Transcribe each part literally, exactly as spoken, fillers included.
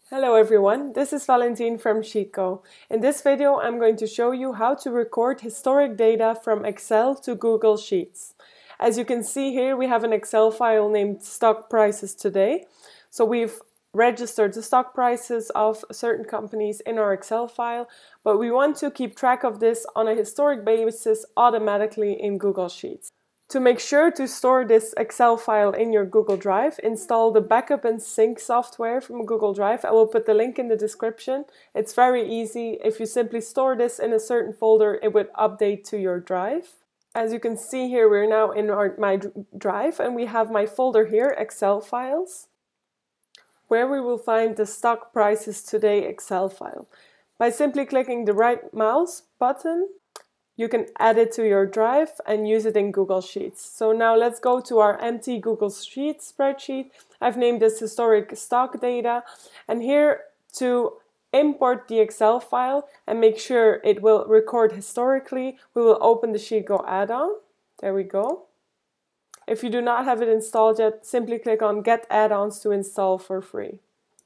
Hello everyone, this is Valentine from Sheetgo. In this video I'm going to show you how to record historic data from Excel to Google Sheets. As you can see here, we have an Excel file named stock prices today. So we've registered the stock prices of certain companies in our Excel file, but we want to keep track of this on a historic basis automatically in Google Sheets. To make sure to store this Excel file in your Google Drive, install the Backup and Sync software from Google Drive. I will put the link in the description. It's very easy. If you simply store this in a certain folder, it would update to your drive. As you can see here, we're now in our, my drive, and we have my folder here, Excel files, where we will find the stock prices today Excel file. By simply clicking the right mouse button, you can add it to your drive and use it in Google Sheets. So now let's go to our empty Google Sheets spreadsheet. I've named this historic stock data, and here to import the Excel file and make sure it will record historically, we will open the Sheetgo add-on. There we go. If you do not have it installed yet, simply click on Get Add-ons to install for free.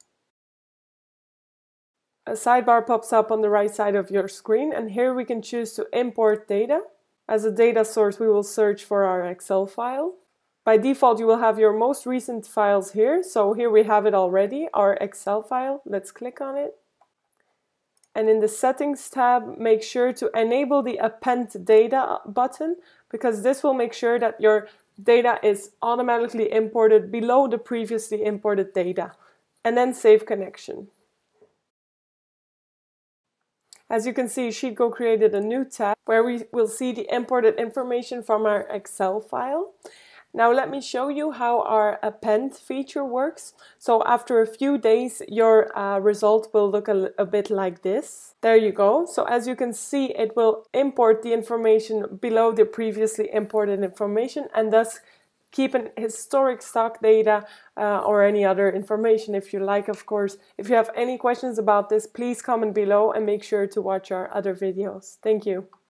A sidebar pops up on the right side of your screen, and here we can choose to import data. As a data source, we will search for our Excel file. By default, you will have your most recent files here. So here we have it already, our Excel file. Let's click on it. And in the Settings tab, make sure to enable the Append Data button, because this will make sure that your data is automatically imported below the previously imported data. And then Save Connection. As you can see, Sheetgo created a new tab where we will see the imported information from our Excel file. Now let me show you how our Append feature works. So after a few days, your uh, result will look a, a bit like this. There you go. So as you can see, it will import the information below the previously imported information, and thus keep an historic stock data uh, or any other information if you like, of course. If you have any questions about this, please comment below and make sure to watch our other videos. Thank you.